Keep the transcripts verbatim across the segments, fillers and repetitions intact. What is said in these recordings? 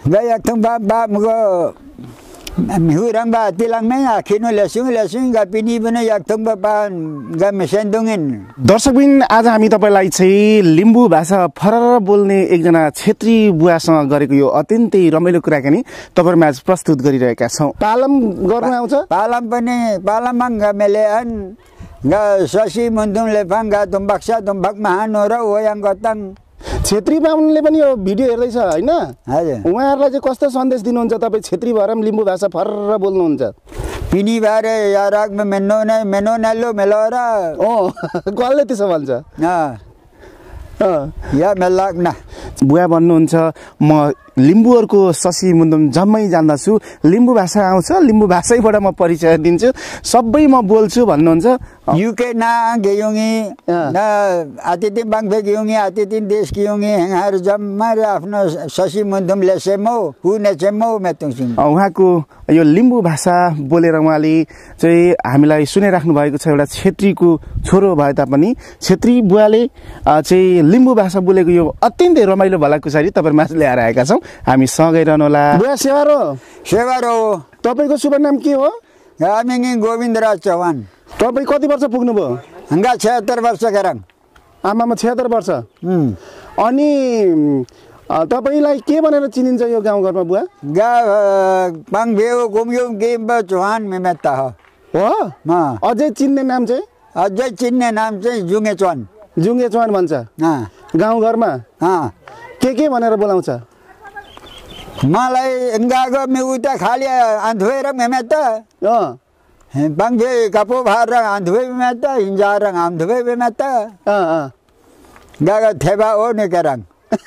ga yak thong ba ba mugo Mihurang ba tilang na kino lesung lesung ga pini bana yak thong ba ba ga mesendongin. दर्शकबिन आज हामी तपाईलाई चाहिँ लिम्बू भाषा फरर बोल्ने एकजना क्षेत्री बुवासँग गरेको यो अत्यन्तै रमाइलो कुराकानी तपाईहरुमा आज प्रस्तुत गरिरहेका छौं। पालम गर्न आउँछ? पालम पनि पालमङ ga melean ga ससी मुन्दुम लेफाङ ga तुम्बक्सा तुम्बक महानो र ओयाङ गतङ क्षेत्री बाहुनले पनि यो भिडियो हेर्दै छ हैन? हजुर। उहाँहरुलाई चाहिँ कस्तो सन्देश दिनुहुन्छ तपाई क्षेत्री भएर लिम्बू भाषा फरर बोल्नुहुन्छ? पिनी बारे याराग में मेनो न मेनो नलो मेलोरा ओ कसले त्यसो भन्छ? अ या मेलाक न बुवा भन्नुहुन्छ म लिम्बूहरुको ससी मुन्दुम जम्मै जान्दछु, लिम्बू भाषा आउँछ, लिम्बू भाषाबाट म परिचय दिन्छु, सबै म बोल्छु भन्नुहुन्छ। युके ना गेयुङी ना अतिथि बाङबे गेयुङी अतिथि देश गेयुङी हेंगार जम्मा आफ्नो ससी मुन्दुम लेसेमो हुने चेमो मेतुङसिङ। उहाँको यो लिम्बू भाषा बोलेर उहाँले चाहिँ हामीलाई सुनाइराख्नु भएको छ। एउटा क्षेत्रीको छोरो भए तापनि क्षेत्री बुवाले चाहिँ लिम्बू भाषा बोलेको यो अत्यन्तै रमाइलो भलाकुसारी तपाईहरुमा ल्याएर आएका छौं। हामी सँगै रहनुहोला। बुवा सेवारो सेवारो तपाईको शुभ नाम के हो? हामी गोविन्दराज चौहान। तपाई कति वर्ष पुग्नु भयो? हंगा छिहत्तर वर्ष गरङ। आमामा छिहत्तर वर्ष। हम्म अनि तपाईलाई के भनेर चिनिन्छ यो गाउँघरमा बुवा? गा पाङभेउ गुम्युम गेम चौहान मेमेता हो। हो? म अझै चिन्ने नाम चाहिँ? अझै चिन्ने नाम चाहिँ जुङे चौहान। जुङे चौहान भन्छ। अँ गाउँघरमा अँ के के भनेर बोलाउँछ? मलाई गागो मे उता खाली आन्धुएर मेमेता अँ पाङभे कपो भार आन्धुए मेमेता हिंजार आन्धुए मेमेता अँ अँ गागा थेबा ओ ने करङ।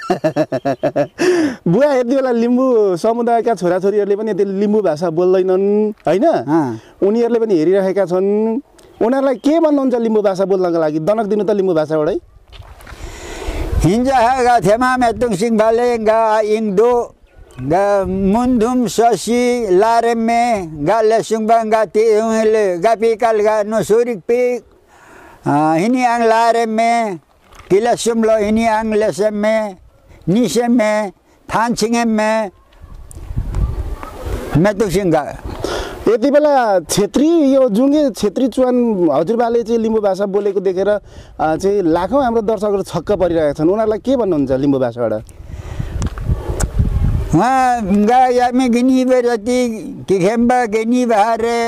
बुवा यति बेला लिम्बू समुदायका छोराछोरीहरूले पनि यति लिम्बू भाषा बोल्दैनन् हैन? उनीहरूले पनि हेरिरहेका छन्। उनीहरूलाई के भन्नुहुन्छ लिम्बू भाषा बोल्नको लागि? दनक दिनु त लिम्बू भाषाबाटै। हिंजा गा थेमा मेतुङ सिङ भाले गा इङदो गा मुन्दुम ससी लारेमे गा लेसुङबा गा तिले गा पिकल गा नसुरिक पिक हिनी आङ लारेमे किला सुमलो हिनी आङ लेसेमे निसेमे थानसिङमे मेतुङ सिङ गा। यति बेला क्षेत्री यो जुङ्गे क्षेत्री चुवान हजुरबाले चाहिँ लिम्बू भाषा बोलेको देखेर चाहिँ लाखौं हाम्रो दर्शकहरू छक्क परिरहेका छन्। उनीहरूलाई के भन्नुहुन्छ लिम्बू भाषाबाट? वहाँ गा यामी गिनी बेरती किखेम्बा गिनी बारे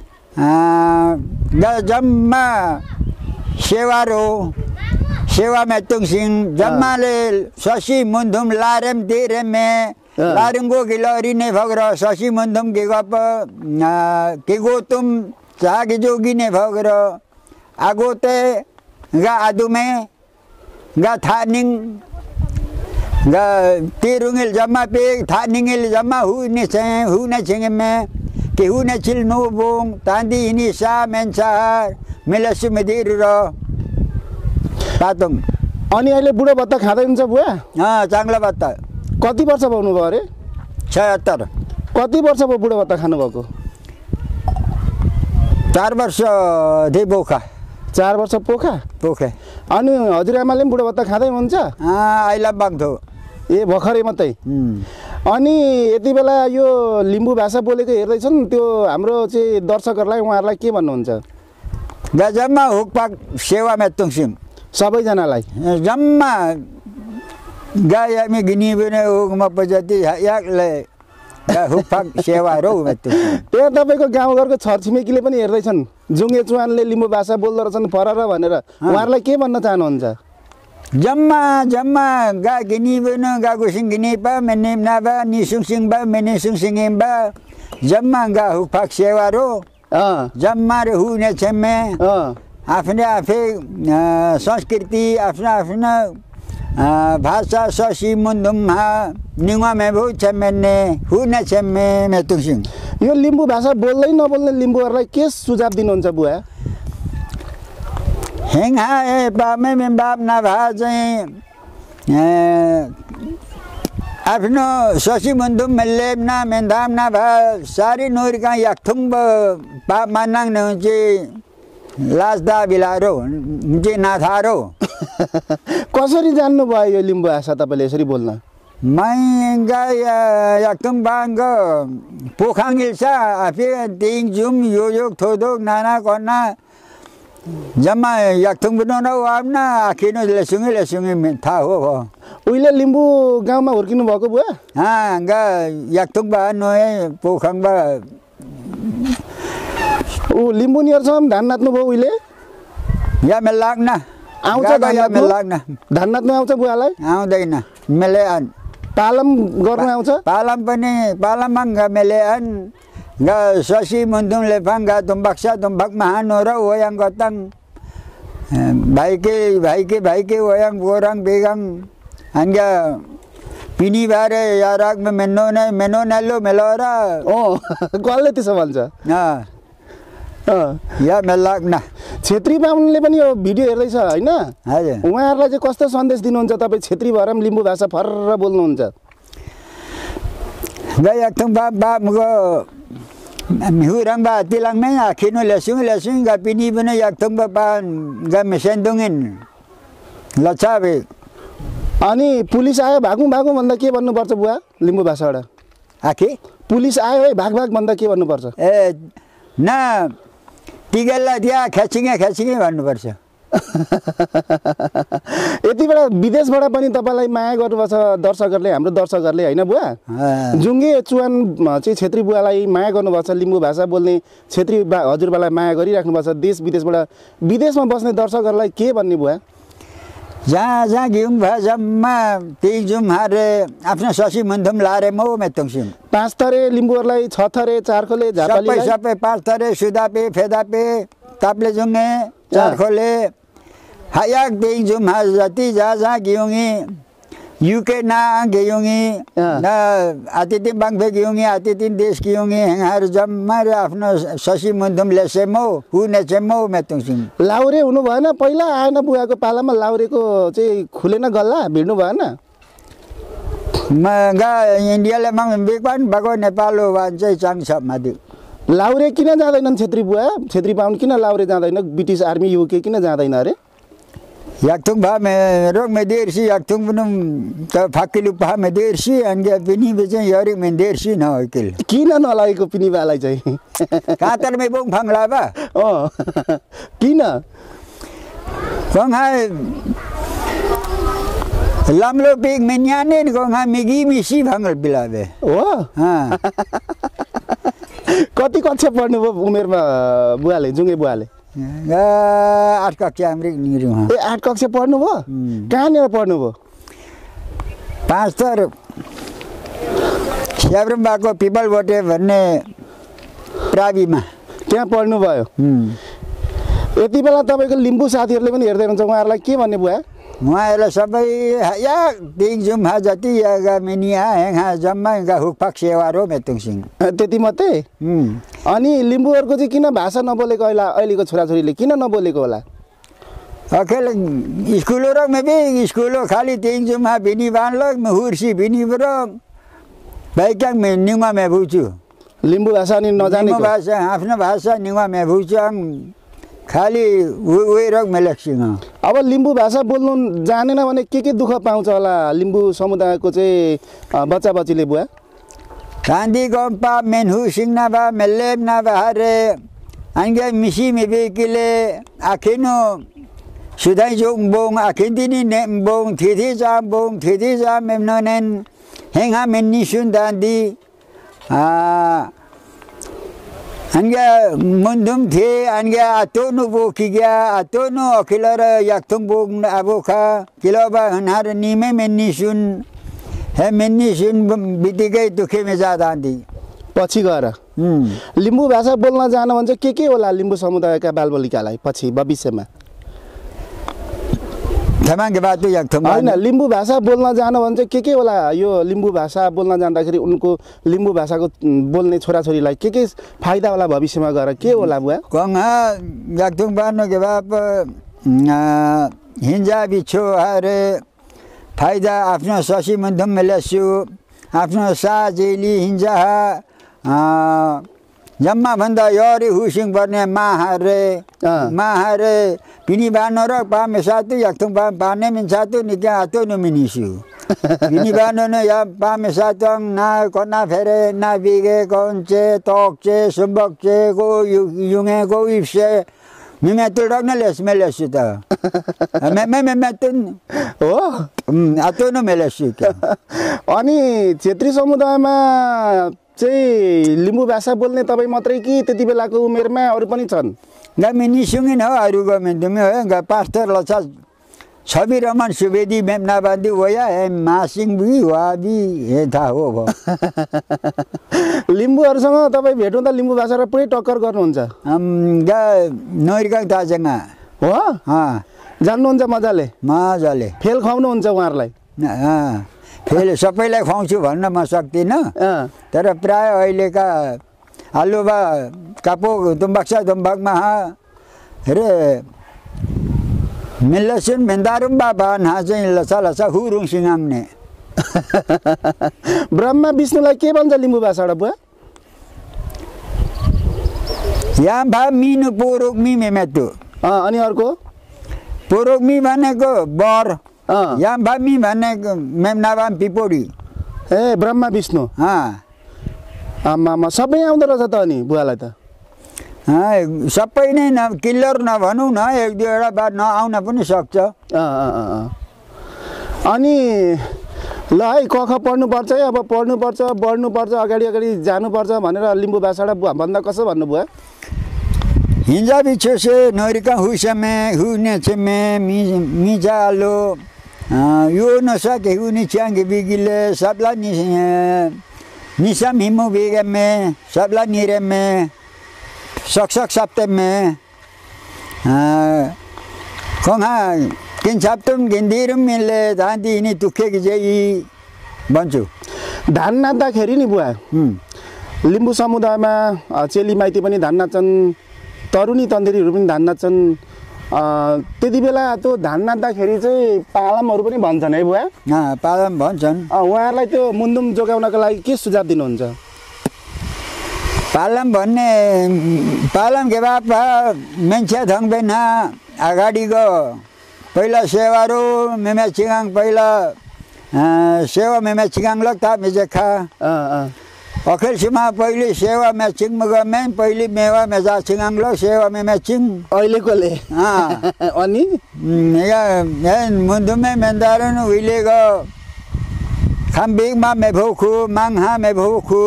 गा जम्मा सेवारो सेवा मेतुङ सिङ जम्माले ससी मुन्दुम लारेम तिरेमे लारिंगो गिलोरी ने भगरो ससी मुन्दुम गिगप किगोतुम चागी जोगी ने भगरो आगोते गा आदुमे गा थानिंग गा तिरुंगिल जम्मा पे थानिंगिल जम्मा हु ने से हु ने छिंगे में कि हु ने चिल नो बोंग तांदी इनी सा मेंसा मिलसु मदिर रो पातुङ। अनि अहिले बुढो भत्ता खाँदै हुन्छ बुवा? अँ चांगला भत्ता। कति वर्ष पाउनु भयो अरे? छिहत्तर। कति वर्ष भयो बुढो भत्ता खानु भएको? चार वर्ष दे बोखा। चार वर्ष पोखा पोखे। अनि हजुरआमाले पनि बुढो भत्ता खाँदै हुनुहुन्छ? अँ आइला बाग्थो। ए भर्खरै मात्रै। अनि यति बेला यो लिम्बू भाषा बोलेको हेर्दैछन् त्यो हाम्रो चाहिँ दर्शकहरूलाई उहाँहरूलाई के भन्नुहुन्छ? जम्मा हुकपाक सेवा मेतुङ सिङ सबैजनालाई जम्मा गाय हामी गिनी बने हुकमा पजती याकले हुकपाक सेवा रो मेतुङ। त्यहाँ तपाईँको गाउँघरको छरछिमेकीले पनि हेर्दैछन् जुङ्गे चुवानले लिम्बू भाषा बोल्दो रहेछन् फरर भनेर, उहाँहरूलाई के भन्न चाहनुहुन्छ? जम्मा जम्मा गा गिनी बने गा गुसिङ गिनी पा मेने नाबा निसुङ सिङ बा मेने सुङ सिङ बा जम्मा गा हुकपाक सेवा रो जम्मा रे हुने छेमे आफ्नै आफै संस्कृति आफ्ना आफ्ना भाषा ससी मुन्दुम निङा मेभु छेमेने हुने छेमे मेतुङ सिङ। यो लिम्बू भाषा बोल्दै नबोल्ने लिम्बूहरूलाई के सुझाव दिनुहुन्छ बुवा? हेङहा ए बामे मे बाप ना भा चाहिँ आफ्नो ससी मुन्दुम मेलेम ना मेन्दाम ना भा सारी नोरी का याक्थुङ बाप मानाङ न चाहिँ लाजदा बिलारो जे नाथारो। कसरी जान्नु भयो यो लिम्बू भाषा तपाईले यसरी बोल्न? माइगा याक्तुङ बाङको पोखाङिल्सा आफे तिङ जुम यो यो थोदोक नाना कन्ना जम्मा याक्तुङ बनाउन वाम्ना आखिनो लेसुङे लेसुङे थाहा हो हो उहिले लिम्बू गाउँमा हुर्किनु भएको बुवा हा गा याक्तुङ बा नोए पोखाङ बा ऊ लिम्बू नियरसम्म धान नाच्नु भयो उहिले या मे लाग्न आउँछ या मे लाग्न धान नाच्नु आउँछ बुवालाई आउँदैन मेले अन पालम गर्नु आउँछ पालम पनि पालममा गा मेले अन गा ससी मुन्दुङ लेफाङ गा तुम्बक्सा तुम्बक महानो र वयाङ गतङ भाइके भाइके भाइके वयाङ गोराङ बेगाङ हन्गा पिनी बारे याराग में मेनो ने मेनो नेलो मेलोरा ओ कसले त्यसो भन्छ अ या मेलाग्ना छेत्री बाहुनले पनि यो भिडियो हेर्दै छ हैन हजुर उहाँहरुलाई चाहिँ कस्तो सन्देश दिनुहुन्छ तपाई छेत्री भएर पनि लिम्बू भाषा फर्र बोल्नुहुन्छ गय एकदम बा बा मगो मिहुरङ बा तिलङ नै आखिनो लेसुङ लेसुङ गा पिनी पनि एकदम बा बा गा मेसेन्दुङिन लचाबे अनि पुलिस आयो भागौँ भागौँ भन्दा के भन्नुपर्छ बुवा लिम्बू भाषाबाट आखि पुलिस आयो है भाग भाग भन्दा के भन्नुपर्छ ए न टिगल्ला दिया खेचिङे खेचिङे भन्नुपर्छ यति बेला विदेशबाट पनि तपाईलाई माया गर्नुपर्छ दर्शकहरूले हाम्रो दर्शकहरूले हैन बुवा जुङ्गे चुवान चाहिँ छेत्री बुवालाई माया गर्नुपर्छ लिम्बू भाषा बोल्ने छेत्री हजुरबालाई माया गरिराख्नुपर्छ देश विदेशबाट विदेशमा बस्ने दर्शकहरूलाई के भन्ने बुवा जहाँ जहाँ घिउङ भयो जम्मा त्यही जुम हारे आफ्नो ससी मुन्धुम लारे मो मेतुङसिम पाँच थरे लिम्बूहरूलाई छ थरे चारखोले झापाली सबै सबै पाँच थरे सुदापे फेदापे ताप्ले जुङ्गे चारखोले हायाक त्यही जुम हा जति जहाँ जहाँ घिउङी युके ना घिउङी न अतिथि बाङफे घिउङी अतिथि देश घिउङी हेङाहरू जम्मा आफ्नो ससी मुन्धुम लेसेमो हुनेछेमो मेतुङसिम लाउरे हुनु भएन पहिला आएन बुवाको पालामा लाउरेको चाहिँ खुलेन गल्ला भिड्नु भएन म गा इन्डियाले म बेकवान भएको नेपाल हो भने चाहिँ चाङ छ माथि लाउरे किन जाँदैनन् छेत्री बुवा छेत्री बाहुन किन लाउरे जाँदैन ब्रिटिस आर्मी युके किन जाँदैन अरे याक्तुङ भा मेरो मेदेर्सी याक्तुङ पनि त फाकिलु पा मेदेर्सी अनि पिनी बेचे यरी मेदेर्सी न होइकिल किन नलागेको पिनी बालाई चाहिँ कातर मे बोङ फाङला बा अ किन कोङहा लामलो पिक मेन्याने कोङहा मिगी मिसी भाङल बिलाबे हो हा कति कक्षा पढ्नु भयो उमेरमा बुवाले जुङ्गे बुवाले आठ कक्षा हाम्रो निरु ए आठ कक्षा पढ्नु भयो कहाँनिर पढ्नु भयो पाँच थर स्याब्रमबाको पिपल बोटे भन्ने प्राविमा त्यहाँ पढ्नु भयो यति बेला तपाईँको लिम्बू साथीहरूले पनि हेर्दै हुनुहुन्छ उहाँहरूलाई के भन्ने बुवा उहाँहरूलाई सबै या दिङ जुम हा जति यागा मिनिया हेङा जम्मा हुकफाक सेवारो मेतुङसिङ त्यति मात्रै अनि लिम्बूहरूको चाहिँ किन भाषा नबोलेको अहिले अहिलेको छोराछोरीले किन नबोलेको होला अखेल स्कुलो र मे स्कुलो खाली दिङ जुम हा भिनी बान्लो हुर्सी भिनी बरो भाइक्याङ मे निङमा मे बुझु लिम्बू भाषा नि नजानेको भाषा आफ्नो भाषा निङमा मे बुझाङ खाली वे रग मेलेक्सिङ अब लिम्बू भाषा बोल्नु जानेन भने के के दुःख पाउँछ होला लिम्बू समुदायको चाहिँ बच्चा बच्चीले बुवा कान्दी गम्पा मेनहु सिङना बा मेलेम ना बाहरे आंगे मिसी मेबेकिले आखिनो सुदाइ जोङ बोङ आखिन्दिनी ने बोङ थिथि जा बोङ थिथि जा मेमनोनेन हेङा मेन्नी सुन दान्दी आ Anga mundum the anga atonu bo kiga atonu akilara yaktung bo aboka kiloba hanar nime mennisun he mennisun bidigai दुखे में ज्यादा आंदी पछि गएर लिम्बू भाषा बोल्न जान भन्छ के के होला लिम्बू समुदायका बालबालिकालाई पछि भविष्यमा थमाङे बात तो याक्थुङ हैन लिम्बू भाषा बोल्न जान भन्छ के के होला यो लिम्बू भाषा बोल्न जाँदाखेरि उनको लिम्बू भाषाको बोल्ने छोराछोरीलाई के के फाइदा होला भविष्यमा गएर के होला बुवा कङहा याक्थुङ बानो के बाप हिन्जा बिछो हरे फाइदा आफ्नो ससी मन्धम मेलेसु आफ्नो साजेली हिन्जा जम्मा भन्दा यरी हुसिङ पर्ने माहारे माहारे पिनी बानो र पामे सातु याक्थुङ पा पाने मिन सातु निका आतो नु मिनिसु Binibano no ya pame satang na kona fere na bige konche tokche sumbokche go yunge go ipse mimetul ragna les melesita. Me me me metun. हो Ato no melesita. अनि क्षेत्री समुदायमा चाहिँ लिम्बू भाषा बोल्ने तपाईँ मात्रै कि त्यति बेलाको उमेरमा अरू पनि छन्? Gami sungin ho aru gami dumi ho ga pastor locha छवि रमन सुवेदी मेमनाबादी वया है मासिङ बि वादी हे था हो भ लिम्बूहरुसँग तपाई भेट्नु त लिम्बू भाषा र पुरै टक्कर गर्नुहुन्छ हम गा नोरिका ताजंगा हो हा जान्नुहुन्छ मजाले मजाले फेल खुवाउनु हुन्छ उहाँहरुलाई हा फेल सबैलाई खुवाउँछु भन्न म सक्दिन तर प्राय अहिलेका हालुबा कापो दुम्बक्सा दुम्बकमा रे मिल्लसिन मेन्दारुम बाबा ना चाहिँ लसा लसा हुरुङ सिङाङने ब्रह्मा विष्णुलाई के भन्छ लिम्बू भाषाबाट बुवा या भा मिनु पोरुक मि मेमेतु अ अनि अर्को पोरुक मि भनेको बर अ या भा मि भनेको मेमनाबाम पिपोडी ए ब्रह्मा विष्णु हा आमा सबै आउँदो रहेछ त अनि बुवालाई त सबै नै न क्लियर नभनौँ न एक दुईवटा बात नआउन पनि सक्छ अनि ल है क ख पढ्नुपर्छ है अब पढ्नुपर्छ बढ्नुपर्छ अगाडि अगाडि जानुपर्छ भनेर लिम्बू भाषाबाट बुवा भन्दा कसो भन्नु बुवा हिंजा बिछो से नोरिका हुसमे हुने छमे मि मिजालो यो नसके हुने च्याङ्गे बिगिले सबला नि निसम हिमु बिगमे सबला निरेमे सक्सक सप्ते में खोङा किन सप्तम गिन्दिरम मिले दाँदी नि तुखे कि जई भन्छु धान नाच्दाखेरि नि बुवा लिम्बू समुदायमा चेली माइती पनि धान नाच्छन् तरुनी तन्देरीहरू पनि धान नाच्छन् त्यति बेला त्यो धान नाच्दाखेरि चाहिँ पालमहरू पनि भन्छन् है बुवा पालम भन्छन् उहाँहरूलाई त्यो मुन्दुम जोगाउनको लागि के सुझाव दिनुहुन्छ पालम भन्ने पालम के बापा मान्छे धङ्बेन अगाडि गो पहिला सेवारो मेमे चिगाङ पहिला सेवा मेमे चिगाङ लग्ता मेजेखा अखेलसम्म पहिले सेवा म्याचिङ गमे पहिले मेवा मेजा चिगाङ ल सेवा मेमे चिङ अहिलेकोले अनि यहाँ मुन्दुमे मेन्दारन उहिले गो खाम्बिङमा मेभोखु माङहा मेभोखु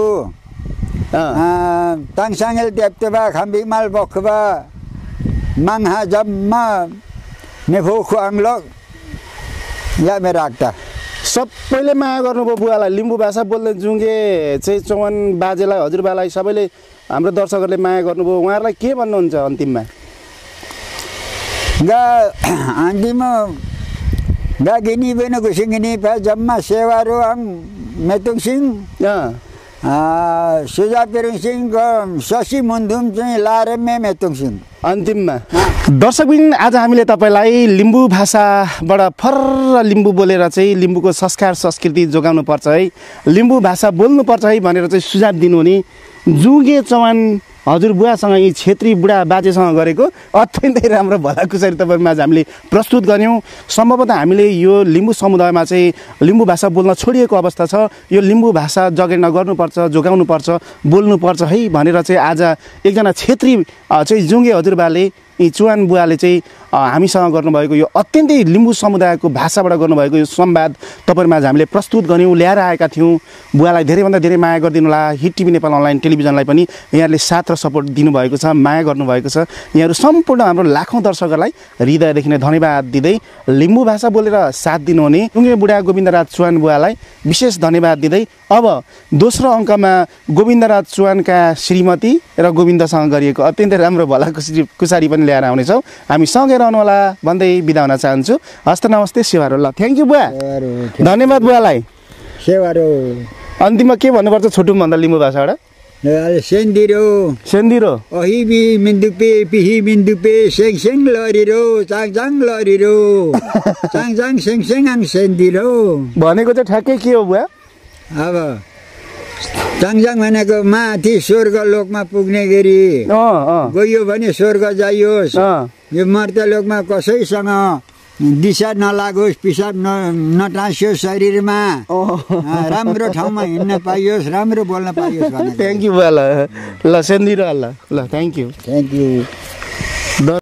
ताङसाङेल ट्याप्टेबा खाम्बिमाल बखबा माङहा जम्मा मेफोखु आङलक या मेराक्ता सबैले माया गर्नुभयो बुवालाई लिम्बू भाषा बोल्ने जुङ्गे चाहिँ चौहान बाजेलाई हजुरबालाई सबैले हाम्रो दर्शकहरूले माया गर्नुभयो उहाँहरूलाई के भन्नुहुन्छ अन्तिममा गा अन्तिममा गा गिनी बेन गुसिङिनी पा जम्मा सेवारो आङ मेतुङ सिंह सुजा पेरुङ सिंहको शशि मुन्दुम चाहिँ लारेमे मेतुङ सिंह अन्तिममा दर्शकबिन आज हामीले तपाईलाई लिम्बू भाषाबाट फर्र लिम्बू बोलेर चाहिँ लिम्बूको संस्कार संस्कृति जोगाउनु पर्छ है लिम्बू भाषा बोल्नु पर्छ है भनेर चाहिँ सुझाव दिनुहुने जुगे चौहान हजुर बुवासँग यी क्षेत्री बुढा बाजेसँग गरेको अत्यन्तै राम्रो भलाकुसारी तपाईहरुमा हामीले प्रस्तुत गर्यौं सम्भवतः हामीले यो लिम्बू समुदायमा चाहिँ लिम्बू भाषा बोल्न छोडिएको अवस्था छ यो लिम्बू भाषा जगेर्ना गर्नुपर्छ जोगाउनुपर्छ बोल्नुपर्छ है भनेर चाहिँ आज एकजना क्षेत्री चाहिँ जुङ्गे हजुरबाले यी चुवान बुवाले चाहिँ हामीसँग गर्नुभएको यो अत्यन्तै लिम्बू समुदायको भाषाबाट गर्नुभएको यो संवाद तपाईहरुमा हामीले प्रस्तुत गर्यौं ल्याएर आएका थियौं बुवालाई धेरैभन्दा धेरै माया गरिदिनु होला हिट टिभी नेपाल अनलाइन टेलिभिजनलाई पनि यहाँले साथ र सपोर्ट दिनुभएको छ माया गर्नुभएको छ यहाँहरु सम्पूर्ण हाम्रो लाखौं दर्शकहरुलाई हृदयदेखि नै धन्यवाद दिँदै लिम्बू भाषा बोलेर साथ दिनुहुने जुङ्गे बुढा गोविन्दराज चुवान बुवालाई विशेष धन्यवाद दिँदै अब दोस्रो अङ्कमा गोविन्दराज चुवानका श्रीमती र गोविन्दसँग गरिएको अत्यन्तै राम्रो भलाकुसारी पनि ल्याएर आउनेछौं हामी सँगै रहनु होला भन्दै बिदा हुन चाहन्छु हस्त नमस्ते सेवारो ल थ्यांक यू बुवा धन्यवाद बुवालाई सेवारो अन्तिममा के भन्नुपर्छ छोटु भन्दा लिम्बू भाषाबाट सेन्दिरो सेन्दिरो अहिबी मिन्दुपे पिही मिन्दुपे सेङ सेङ लरिरो चाङ चाङ लरिरो चाङ चाङ सेङ सेङ आङ सेन्दिरो भनेको चाहिँ ठ्याक्कै के हो बुवा अब चाङचाङ भनेको माथि स्वर्ग लोकमा पुग्ने गरी गयो भने स्वर्ग जाइयोस् यो मर्त्य लोकमा कसैसँग दिशा नलागोस्, पिसाब न नटाँसियोस् शरीरमा, राम्रो ठाउँमा हिँड्न पाइयोस्, राम्रो बोल्न पाइयोस् भनेर। थ्याङ्क यू बुवा। ल ल सेन्दिरो ल ल थ्याङ्क यू थ्याङ्क यू।